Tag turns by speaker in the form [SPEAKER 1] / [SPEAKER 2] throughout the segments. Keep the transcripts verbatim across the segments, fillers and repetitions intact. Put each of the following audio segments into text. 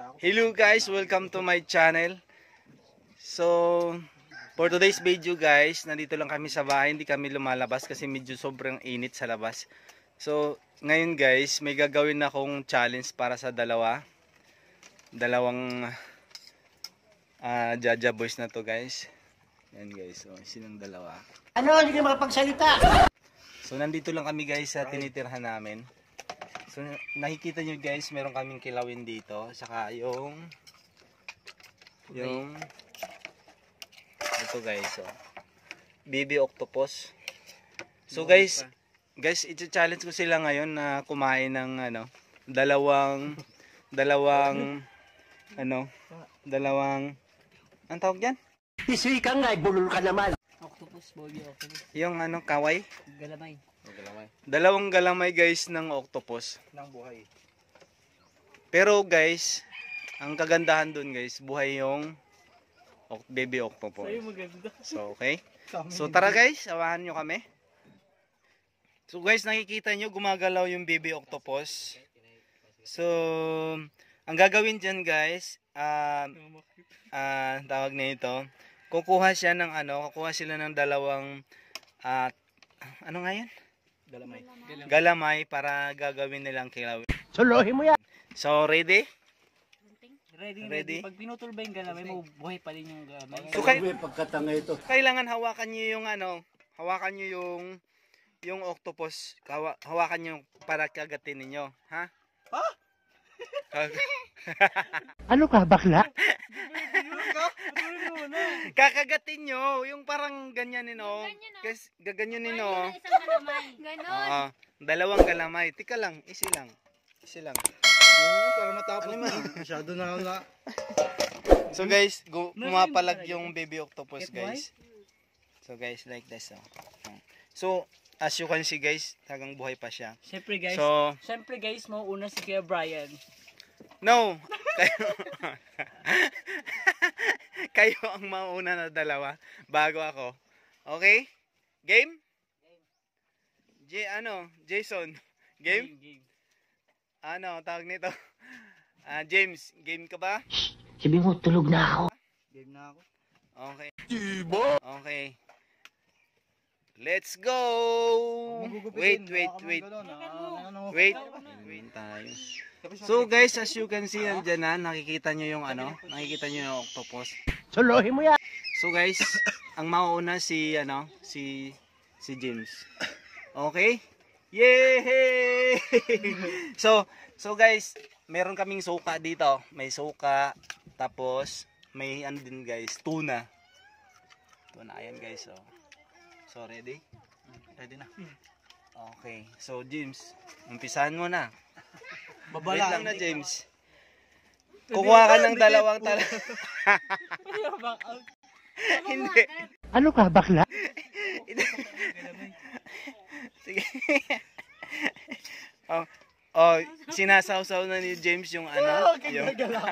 [SPEAKER 1] Hello guys, welcome to my channel. So, for today's video guys, nandito lang kami sa bahay, hindi kami lumalabas kasi medyo sobrang init sa labas. So, ngayon guys, may gagawin akong challenge para sa dalawa. Dalawang uh, Jaja boys na to guys. Yan guys, so sinong dalawa?
[SPEAKER 2] Ano, hindi ka makapagsalita.
[SPEAKER 1] So, nandito lang kami guys sa tinitirhan namin. So, nakikita nyo guys, meron kaming kilawin dito. Saka yung yung ito guys, so baby octopus. So guys, guys, i-challenge ko sila ngayon na kumain ng ano, dalawang dalawang ano, dalawang ang tawag diyan?
[SPEAKER 2] Isuy ka nga, bulol ka naman.
[SPEAKER 3] Octopus, baby octopus.
[SPEAKER 1] Yung ano, kaway?
[SPEAKER 3] Galamay.
[SPEAKER 1] Galamay. Dalawang galamay guys ng octopus.
[SPEAKER 4] Nang buhay.
[SPEAKER 1] Pero guys, ang kagandahan dun guys, buhay yung baby octopus.
[SPEAKER 3] Sa'yo maganda.
[SPEAKER 1] So, okay. So, tara guys, sawahan nyo kami. So guys, nakikita nyo, gumagalaw yung baby octopus. So, ang gagawin dyan guys, ah, uh, uh, tawag na ito, kukuha siya ng ano, kukuha sila ng dalawang, uh, ano nga yan?
[SPEAKER 4] Galamay.
[SPEAKER 1] Galamay para gagawin nilang kilawin.
[SPEAKER 2] Suluhin mo yan.
[SPEAKER 1] So, ready?
[SPEAKER 3] Ready,
[SPEAKER 1] Ready?
[SPEAKER 3] ready. Pag pinutol ba yung galamay mo, buhay pa rin yung galamay.
[SPEAKER 1] So, kay,
[SPEAKER 2] Pagkatanga ito.
[SPEAKER 1] kailangan hawakan nyo yung ano, hawakan nyo yung yung octopus, hawa, hawakan nyo para kagatin ninyo, ha?
[SPEAKER 4] Ha?
[SPEAKER 2] Ano ka, bakla?
[SPEAKER 1] Kakagatin nyo, yung parang ganyan nino. Guys, gaganyan nino.
[SPEAKER 5] Ganon.
[SPEAKER 1] Oo, dalawang galamay. Tika lang, isi lang. Isi lang.
[SPEAKER 4] Oo, para matapos
[SPEAKER 1] Ano
[SPEAKER 4] na. Masyado na na.
[SPEAKER 1] So guys, gu- pumapalag yung baby octopus guys. So guys, like this. Oh. So, as you can see guys, tagang buhay pa siya.
[SPEAKER 3] Siyempre guys,
[SPEAKER 1] So,
[SPEAKER 3] siyempre guys, mauuna si Kuya Brian.
[SPEAKER 1] no! Kayo, kayo ang mauna na dalawa bago ako. Okay? Game? J ano? Jason? Game?
[SPEAKER 3] Game.
[SPEAKER 1] Ano, tawag nito? Ah, James, game ka ba?
[SPEAKER 2] Sabi mo, tulog na ako.
[SPEAKER 4] Game na ako.
[SPEAKER 1] Okay. Okay. Let's go! Wait, wait, wait. Wait. Wait tayo. So guys, as you can see, andyan na, nakikita nyo yung ano, nakikita nyo yung octopus.
[SPEAKER 2] Suluhin mo yan.
[SPEAKER 1] So guys, ang mauuna si, ano, si, si James. Okay? Yay! so, so guys, meron kaming suka dito. May suka, tapos, may ano din guys, tuna. Tuna, ayan guys, so. So, ready?
[SPEAKER 4] Ready na.
[SPEAKER 1] Okay, so James, umpisahan mo na. Wait
[SPEAKER 4] Babala.
[SPEAKER 1] lang na James. Kukuha ka ng dalawang tala. Hindi.
[SPEAKER 2] Ano ka, bakla?
[SPEAKER 1] Sige. oh, oh, sinasawsaw na ni James yung ano, yung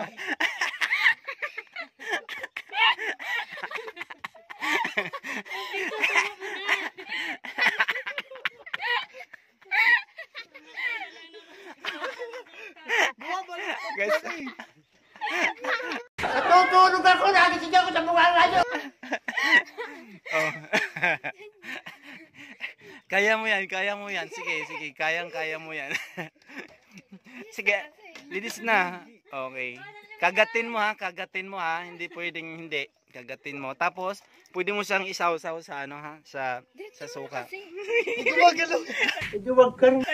[SPEAKER 1] guys.
[SPEAKER 2] Natutulog ako, nagising ako sa mukha ngayon.
[SPEAKER 1] Oh. Kaya mo yan, kaya mo yan. Sige, sige, kayang kaya mo yan. Sige, linis na. Okay. Kagatin mo ha, kagatin mo ha. Hindi pwedeng hindi. Kagatin mo. Tapos, pwede mo siyang isaw-saw sa ano ha, sa sa suka.
[SPEAKER 4] Ito magalaw.
[SPEAKER 2] Ito wag ka rin.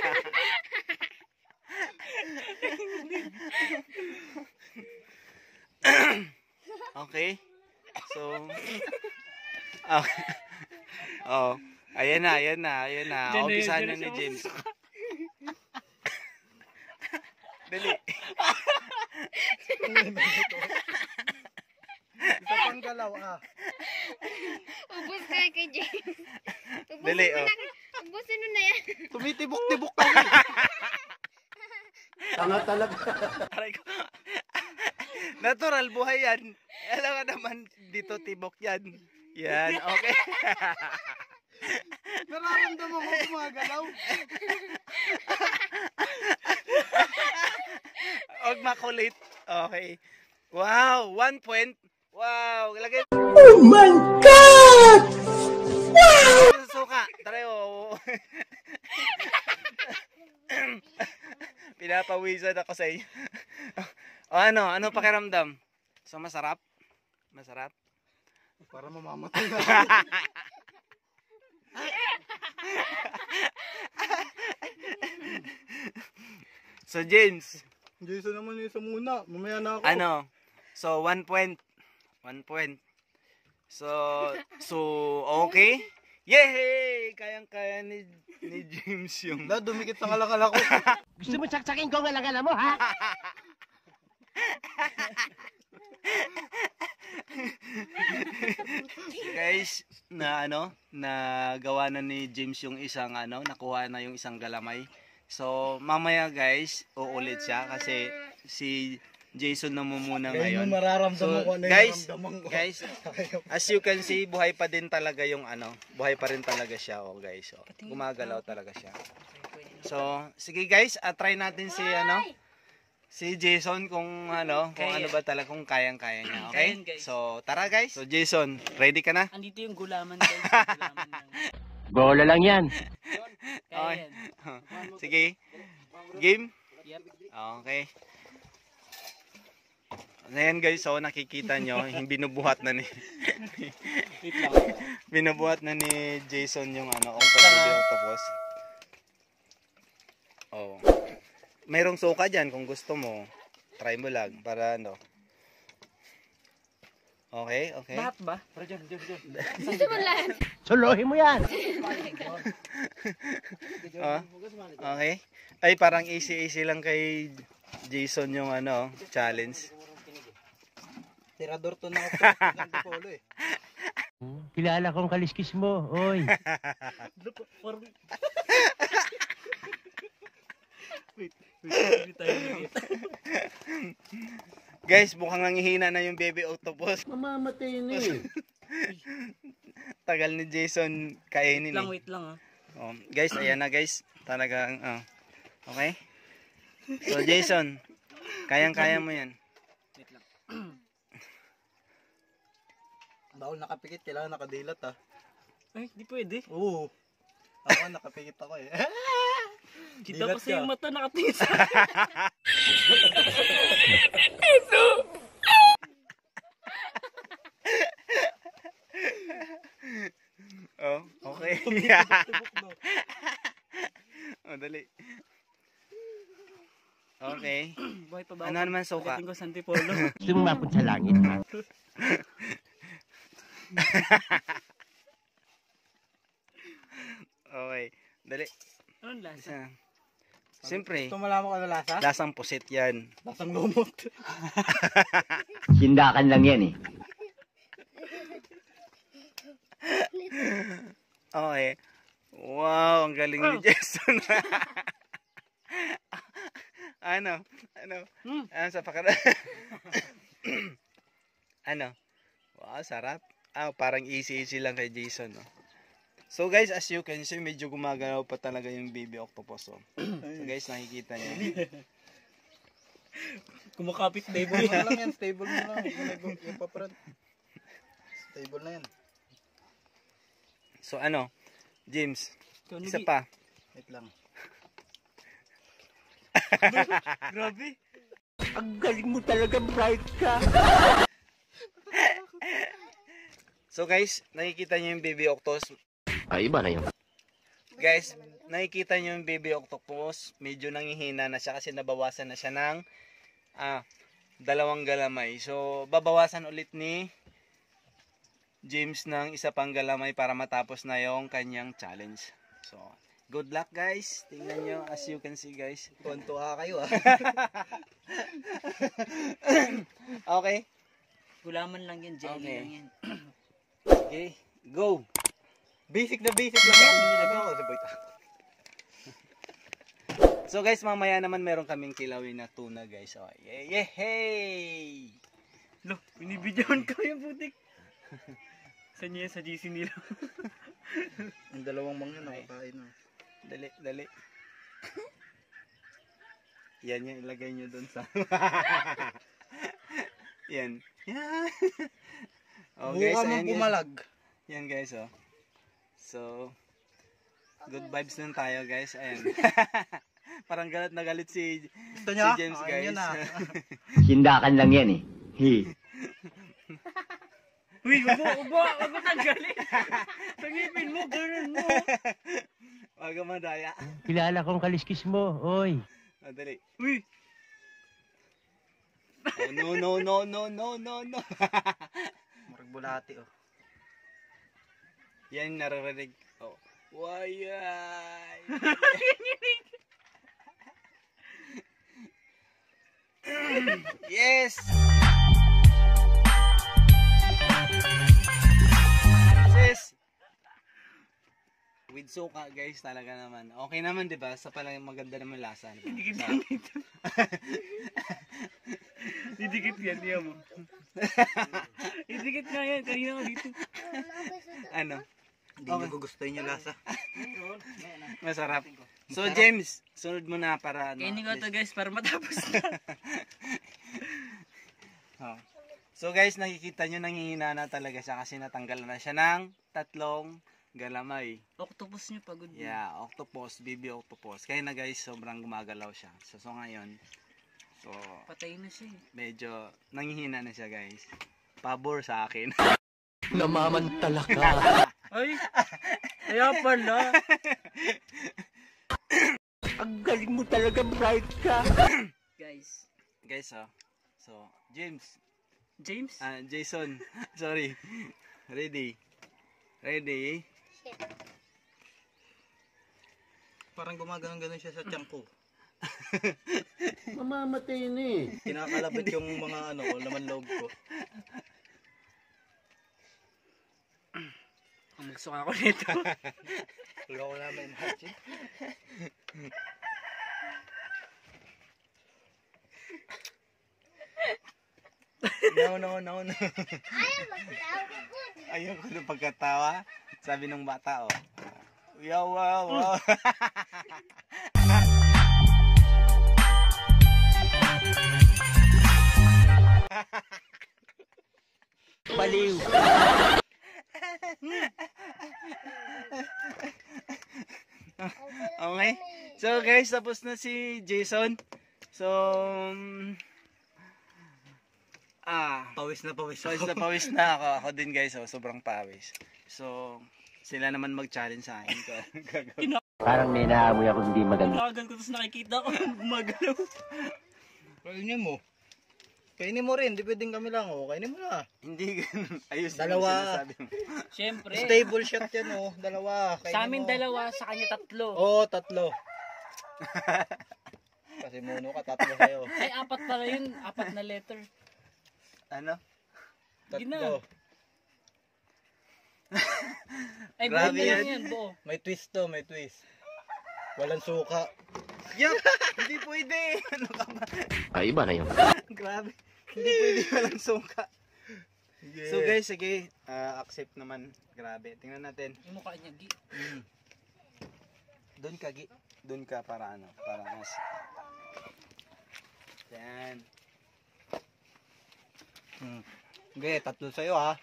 [SPEAKER 1] Okay. So, oh. Oh. Ayan na, ayan na, ayan na. Umpisahan na ni James. Dali.
[SPEAKER 4] Isa pang galaw ah.
[SPEAKER 5] Ubus ka kay James. Ubusin
[SPEAKER 1] Dali,
[SPEAKER 5] mo
[SPEAKER 1] oh.
[SPEAKER 5] na. Ubusin mo na yan.
[SPEAKER 4] Tumitibok-tibok ka.
[SPEAKER 2] Tanga talaga.
[SPEAKER 1] Aray ko. Natural buhay yan. Alam ka naman, dito tibok yan. Yan, okay.
[SPEAKER 4] Nararamdaman mo gumagalaw.
[SPEAKER 1] Huwag makulit. Okay. Wow, one point. Wow, ilagay. Oh my God! Wow! Suka. Tara yo. Pinapawisan ako sa inyo. O ano, ano pakiramdam? So masarap? Masarap?
[SPEAKER 4] Para mamamatay na.
[SPEAKER 1] So James,
[SPEAKER 4] Jason naman yung isa muna. Mamaya na ako.
[SPEAKER 1] ano? So one point. One point. So, so okay. Yay! Kayang-kaya ni, ni James yung...
[SPEAKER 4] La, dumikit sa kalakala ko.
[SPEAKER 2] Gusto mo saksakin ko ang alangala mo, ha?
[SPEAKER 1] Guys, na ano, na gawa na ni James yung isang ano, nakuha na yung isang galamay. So, mamaya guys, uulit siya kasi si Jason na muna
[SPEAKER 4] Kaya
[SPEAKER 1] ngayon.
[SPEAKER 4] mo mararamdaman
[SPEAKER 1] So,
[SPEAKER 4] ko ano
[SPEAKER 1] guys,
[SPEAKER 4] yung naramdaman ko.
[SPEAKER 1] guys, as you can see, buhay pa din talaga yung ano, buhay pa rin talaga siya, oh guys. Oh, gumagalaw talaga siya. So, sige guys, uh, try natin si ano, si Jason kung ano, kung
[SPEAKER 3] Kaya.
[SPEAKER 1] ano ba talaga, kung kayang-kaya niya, okay?
[SPEAKER 3] Kayan, guys.
[SPEAKER 1] So, tara guys. So, Jason, ready ka na?
[SPEAKER 3] Andito yung gulaman guys. Gulaman lang.
[SPEAKER 2] Bola lang yan.
[SPEAKER 3] Kaya
[SPEAKER 1] Okay.
[SPEAKER 3] yan.
[SPEAKER 1] Sige. Game?
[SPEAKER 3] Yep.
[SPEAKER 1] Okay. Ngayon guys, so nakikita nyo, yung binubuhat na ni
[SPEAKER 3] Wait lang.
[SPEAKER 1] binubuhat na ni Jason yung ano, octopus, octopus. Oh. Mayroong suka diyan kung gusto mo. Try mo lang para ano. Okay, okay.
[SPEAKER 3] Lahat ba?
[SPEAKER 5] Gusto mo lahat?
[SPEAKER 2] Suluhin mo yan.
[SPEAKER 1] Ah, okay. Ay parang easy-easy lang kay Jason yung ano, challenge.
[SPEAKER 4] Tirador to na ako ng Dipolo eh.
[SPEAKER 2] Kilala kong kaliskis mo, oy.
[SPEAKER 1] Guys, mukhang nangihina na yung baby octopus.
[SPEAKER 2] Mamamatay na eh.
[SPEAKER 1] Tagal ni Jason kainin
[SPEAKER 3] Wait lang,
[SPEAKER 1] eh.
[SPEAKER 3] wait lang ah.
[SPEAKER 1] Oh, guys, ayan na guys. Talagang, oh. Okay? So, Jason, kayang-kaya mo yan.
[SPEAKER 3] Wait lang.
[SPEAKER 4] Bawal nakapikit, kailangan nakadilat ah.
[SPEAKER 3] Ay, di pwede.
[SPEAKER 4] Oo. Ako nakapikit ako eh.
[SPEAKER 3] Kita
[SPEAKER 4] Dilat
[SPEAKER 3] ko sa yung
[SPEAKER 4] ka.
[SPEAKER 3] mata nakatingin sa
[SPEAKER 1] Oh, okay. Oh, dali. Okay.
[SPEAKER 3] buhay pa ba
[SPEAKER 1] Ano
[SPEAKER 3] ako?
[SPEAKER 1] naman suka?
[SPEAKER 3] Pagdating ko sa Antipolo.
[SPEAKER 2] Gusto mong mapun sa langit, ha?
[SPEAKER 1] Okay. Dali.
[SPEAKER 3] Anong lasa?
[SPEAKER 1] Isa. Siyempre,
[SPEAKER 4] Gusto mo malaman ko ano lasa?
[SPEAKER 1] lasang pusit yan.
[SPEAKER 4] Lasang lumot.
[SPEAKER 2] Sindakan lang yan eh.
[SPEAKER 1] Okay. Wow, ang galing ni Jason. Ano? Ano?
[SPEAKER 3] Hmm.
[SPEAKER 1] Ano sa pakara? Ano? Wow, sarap. Ah, parang easy-easy lang kay Jason, no? So guys, as you can see, medyo gumagalaw pa talaga yung baby octopus, oh. So guys, nakikita niyo.
[SPEAKER 3] Kumakapit na
[SPEAKER 4] Stable mo lang yan, stable mo lang. Yung yung paparad. Stable na yan.
[SPEAKER 1] So ano? James,
[SPEAKER 3] Ikaw,
[SPEAKER 1] isa
[SPEAKER 3] Nugi.
[SPEAKER 1] pa.
[SPEAKER 4] Wait lang.
[SPEAKER 3] Grabe.
[SPEAKER 2] Ang galing mo talaga, bright ka.
[SPEAKER 1] So guys, nakikita niyo yung baby octopus.
[SPEAKER 2] Ay, iba na yun.
[SPEAKER 1] Guys, nakikita niyo yung baby octopus, medyo nangihina na siya kasi nabawasan na siya ng ah, dalawang galamay. So, babawasan ulit ni James ng isa pang galamay para matapos na yung kanyang challenge. So, good luck guys. Tingnan nyo as you can see guys.
[SPEAKER 4] Tuwan-tuwa kayo ah.
[SPEAKER 1] Okay?
[SPEAKER 3] Gulaman lang yan, jelly
[SPEAKER 1] Okay.
[SPEAKER 3] lang yan.
[SPEAKER 1] Okay, go!
[SPEAKER 4] Basic na basic lang yan. Nilagaw ko sa boy.
[SPEAKER 1] So guys, mamaya naman meron kaming kilawin na tuna guys. Oh, yeah, yeah, hey!
[SPEAKER 3] Lo, binibidyohan ko yung putik. Sa niya, sa G C nila.
[SPEAKER 4] Yung dalawang mangya nakakain na.
[SPEAKER 1] Dali, dali. Yan yung ilagay nyo dun sa... Yan. Yan. Oh,
[SPEAKER 4] Buka
[SPEAKER 1] guys,
[SPEAKER 4] mo
[SPEAKER 1] ayan, guys.
[SPEAKER 4] pumalag.
[SPEAKER 1] Yan guys, oh. So, good vibes lang tayo guys. Ayan. Parang galit na galit si,
[SPEAKER 4] Gusto
[SPEAKER 1] si
[SPEAKER 4] niya?
[SPEAKER 1] James
[SPEAKER 4] Oh,
[SPEAKER 1] guys.
[SPEAKER 4] yun na.
[SPEAKER 2] Sindakan lang yan eh. Hi.
[SPEAKER 3] Uy, wag mo, wag mo, wag mo tanggalin. Tangipin mo, ganun mo.
[SPEAKER 1] Wag ka madaya.
[SPEAKER 2] Kilala kong kaliskis mo, oy.
[SPEAKER 1] Madali.
[SPEAKER 3] Uy,
[SPEAKER 1] Oh, no, no, no, no, no, no, no.
[SPEAKER 4] Murag bulati oh.
[SPEAKER 1] Yan, naririnig. Oh. Wayay. Yes! Sis! With suka guys, talaga naman. Okay naman 'di ba? Sa pala maganda naman lasa. Diba?
[SPEAKER 3] didikit
[SPEAKER 1] Sa-
[SPEAKER 3] yan dito. Didikit yan, diyan mo. Didikit nga yan, kanina nga dito.
[SPEAKER 1] ano?
[SPEAKER 4] Hindi niya gugustuhin yung lasa.
[SPEAKER 1] Masarap. So James, sunod mo na para ano.
[SPEAKER 3] Kainin ko
[SPEAKER 1] at
[SPEAKER 3] to
[SPEAKER 1] least-
[SPEAKER 3] guys, para matapos na.
[SPEAKER 1] Oh. So guys, nakikita nyo nanghihina na talaga siya kasi natanggal na siya ng tatlong galamay.
[SPEAKER 3] Octopus niyo pagod.
[SPEAKER 1] Yeah, octopus, baby octopus. Kaya na guys, sobrang gumagalaw siya. So, so ngayon, so
[SPEAKER 3] Patay na siya eh.
[SPEAKER 1] medyo nanghihina na siya guys. Pabor sa akin.
[SPEAKER 2] Namamantala ka.
[SPEAKER 3] Ay, kaya pala.
[SPEAKER 2] Ang galing mo talaga, bright ka.
[SPEAKER 3] Guys,
[SPEAKER 1] Guys, oh. So, James,
[SPEAKER 3] James?
[SPEAKER 1] ah Jason, sorry. Ready? Ready?
[SPEAKER 4] Parang gumagano'n-ganon siya sa tiyan ko.
[SPEAKER 2] Mamamatay na eh.
[SPEAKER 4] Kinakalabit yung mga ano ko, laman loob ko.
[SPEAKER 3] Ang magsuka ako nito.
[SPEAKER 4] Wala ko naman hatchet. No, no, no, no.
[SPEAKER 1] Ayun ko ng pagkatawa. Sabi ng bata, oh. Wow, wow, wow.
[SPEAKER 2] Baliw.
[SPEAKER 1] Okay. So guys, tapos na si Jason. So, um, ah,
[SPEAKER 4] Pawis na pawis
[SPEAKER 1] pawis na pawis na ako. Ako din guys, oh, sobrang pawis. So, sila naman mag-challenge sa akin. Gagawin.
[SPEAKER 2] Parang may naamoy ako hindi maganda.
[SPEAKER 3] Nakagal ko tapos nakikita ko gumagalaw.
[SPEAKER 4] Kainin mo. Kainin mo rin, di pwedeng kami lang oh. Kainin mo na.
[SPEAKER 1] Hindi ganun. Ayos yung
[SPEAKER 4] Dalawa.
[SPEAKER 1] sinasabi mo.
[SPEAKER 3] Siyempre.
[SPEAKER 4] Stable shot yan oh, dalawa. Kainin
[SPEAKER 3] Sa amin
[SPEAKER 4] mo.
[SPEAKER 3] dalawa, sa kanya tatlo.
[SPEAKER 4] Oo, oh, tatlo. Kasi muno ka, tatlo sa'yo.
[SPEAKER 3] Ay, apat pala yun. Apat na letter.
[SPEAKER 1] Ano?
[SPEAKER 3] Gina.
[SPEAKER 4] Tatlo.
[SPEAKER 3] Ay, buo
[SPEAKER 1] Grabe
[SPEAKER 3] na lang
[SPEAKER 1] yan.
[SPEAKER 3] yan, buo.
[SPEAKER 4] May twist to, may twist. Walang suka.
[SPEAKER 1] Yup! Hindi pwede! Ano ka ba?
[SPEAKER 2] Ay, iba na yun.
[SPEAKER 1] Grabe. Hindi pwede walang sungka.
[SPEAKER 4] Yeah.
[SPEAKER 1] So guys, sige. ah, accept naman. Grabe. Tingnan natin.
[SPEAKER 3] Yung mukha niya, gi.
[SPEAKER 1] Mm. Doon ka, Gi. Doon ka para ano. Para mas. Yan.
[SPEAKER 4] Hmm. Okay, tatlo sa'yo ha.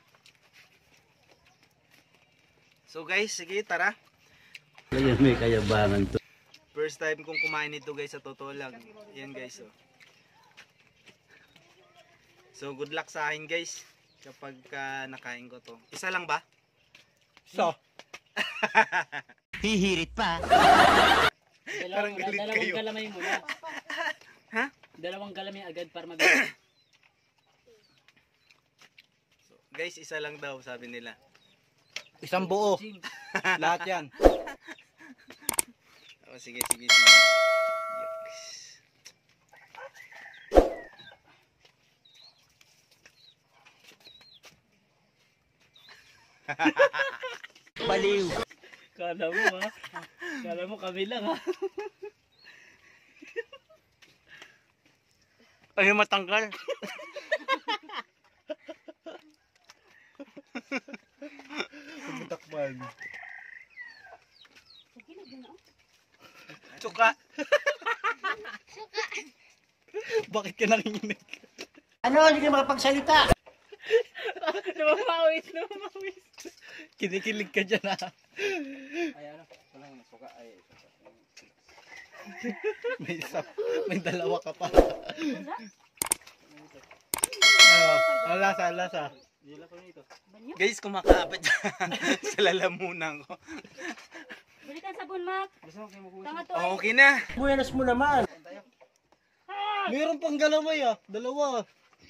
[SPEAKER 1] So guys, sige, tara.
[SPEAKER 2] Ayan, may kayabangan to.
[SPEAKER 1] First time kong kumain nito guys, sa totoo lang. Yan guys, oh. So good luck sa akin guys. Kapag ka nakain ko to. Isa lang ba?
[SPEAKER 4] So,
[SPEAKER 2] Hihirit pa.
[SPEAKER 3] Dalawang,
[SPEAKER 1] Parang galit
[SPEAKER 3] dalawang
[SPEAKER 1] kayo.
[SPEAKER 3] galamay muna.
[SPEAKER 1] Ha?
[SPEAKER 3] Dalawang galamay agad para mabilis.
[SPEAKER 1] So, guys, isa lang daw sabi nila.
[SPEAKER 4] isang buo.
[SPEAKER 3] James.
[SPEAKER 4] Lahat yan.
[SPEAKER 1] Oh, sige, sige, sige. Yucks.
[SPEAKER 2] Baliw.
[SPEAKER 3] Kala mo ha. Kala mo kami lang ha.
[SPEAKER 1] Ayaw matanggal.
[SPEAKER 4] Pagtakpan.
[SPEAKER 1] Tsuka.
[SPEAKER 4] Bakit ka nanginginig?
[SPEAKER 2] Ano? Hindi ka makapagsalita.
[SPEAKER 3] Namamawis, namamawis.
[SPEAKER 1] Kinikilig ka dyan ha.
[SPEAKER 3] Ay, ano? Walang suka. Ay,
[SPEAKER 1] May isa, may dalawa ka pa.
[SPEAKER 5] Wala.
[SPEAKER 1] Ano? Ang lasa, ang lasa.
[SPEAKER 3] Dila ko nito.
[SPEAKER 5] Banyo?
[SPEAKER 1] Guys, kumakapit sa lalamunan ko.
[SPEAKER 5] Balikan sabon, Mac.
[SPEAKER 3] Gusto mo kayo maghugas?
[SPEAKER 5] Tanga to.
[SPEAKER 1] Oh, okay na.
[SPEAKER 2] Buenas mo naman.
[SPEAKER 1] Meron pang galamay ah. Dalawa.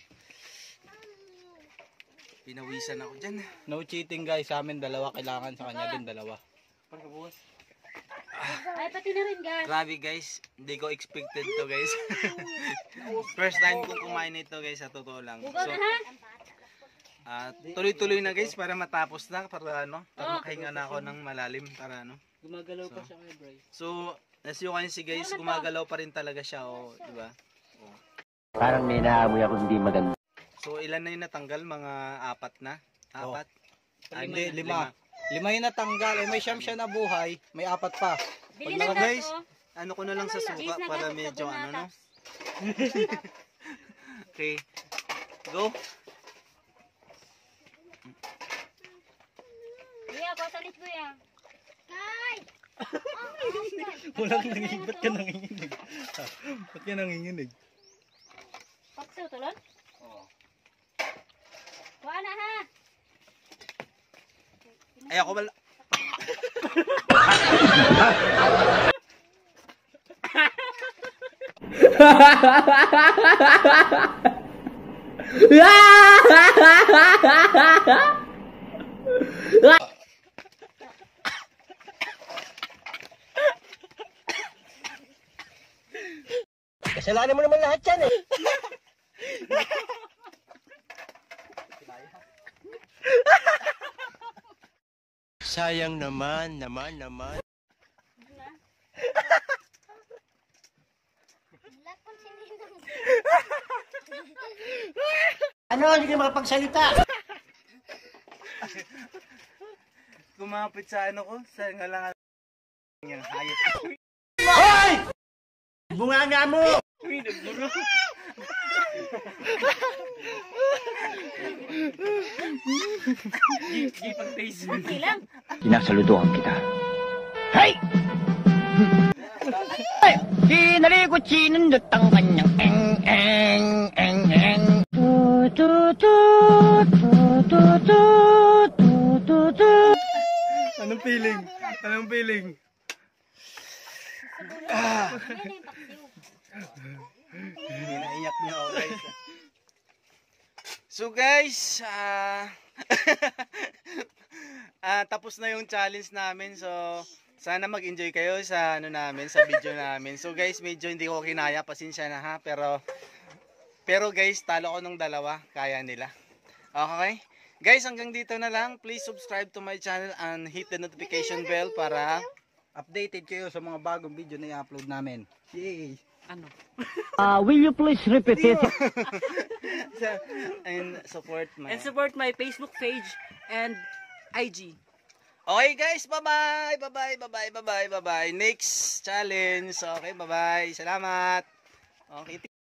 [SPEAKER 1] Pinawisan ako dyan.
[SPEAKER 4] No cheating guys, sa amin dalawa kailangan, sa kanya din dalawa.
[SPEAKER 3] Pagkabukas.
[SPEAKER 5] Ay, pati na rin, guys.
[SPEAKER 1] Grabe guys, hindi ko expected to guys. First time kong kumain nito guys, sa totoo lang.
[SPEAKER 5] Bugaw
[SPEAKER 1] So,
[SPEAKER 5] na, ha?
[SPEAKER 1] ah, tuloy-tuloy na guys para matapos na, para ano, para
[SPEAKER 5] Oh.
[SPEAKER 1] makahinga na ako ng malalim, para ano.
[SPEAKER 3] Gumagalaw pa siya kay Bryce.
[SPEAKER 1] So, as you can see guys, gumagalaw pa rin talaga siya, oh, di ba?
[SPEAKER 2] Parang may naamoy ako hindi maganda.
[SPEAKER 1] So, ilan na yung natanggal? Mga apat na? Apat?
[SPEAKER 4] Ah, hindi, lima. Lima yung natanggal, eh, may siyam siya na buhay, may apat pa.
[SPEAKER 5] Bili
[SPEAKER 1] Pag
[SPEAKER 5] ng
[SPEAKER 1] guys,
[SPEAKER 5] gas, oh.
[SPEAKER 1] ano ko na lang sa suka
[SPEAKER 5] Bis na
[SPEAKER 1] para
[SPEAKER 5] gas,
[SPEAKER 1] medyo
[SPEAKER 5] sabon
[SPEAKER 1] ano,
[SPEAKER 5] na
[SPEAKER 1] no? Okay. Go.
[SPEAKER 5] Kuya, pasalit ko yan.
[SPEAKER 4] Walang nanginginig, ba't ka nanginginig? Ba't ka nanginginig?
[SPEAKER 5] Paksaw, tulon? Oo. Kuha na, ha?
[SPEAKER 1] Ay, ako wala.
[SPEAKER 2] Kasalanan mo naman lahat yan eh. Sayang naman, naman, naman. Ano? Hindi ka makapagsalita.
[SPEAKER 1] Kumapit sa ano ko, sa ngalangan yung hayop.
[SPEAKER 2] Hoy! Bunganga mo!
[SPEAKER 3] Uy, nagburo. Gi pag taste.
[SPEAKER 5] Okay lang.
[SPEAKER 2] Sinasaluduhan kita. Hey! Ay! Kinalikot sinundot ang kanyang eng eng eng eng. Tu tu tu tu tu tu tu tu tu.
[SPEAKER 1] Anong feeling? Anong feeling?
[SPEAKER 5] Yan na yung paksiw.
[SPEAKER 1] Naiyak niya ako guys. So guys, ah ah, tapos na yung challenge namin. So sana mag-enjoy kayo sa ano namin, sa video namin. So guys, medyo hindi ko kinaya, pasensya na ha, pero pero guys, talo ko nung dalawa, kaya nila. Okay? Guys, hanggang dito na lang. Please subscribe to my channel and hit the notification bell para
[SPEAKER 4] Updated kayo sa mga bagong video na i-upload namin. Yay!
[SPEAKER 3] Ano?
[SPEAKER 2] Uh, will you please repeat it?
[SPEAKER 1] and support my
[SPEAKER 3] And support my Facebook page and I G.
[SPEAKER 1] Okay guys, bye-bye, bye-bye, bye-bye, bye-bye, bye-bye. Next challenge. Okay, bye-bye. Salamat. Okay.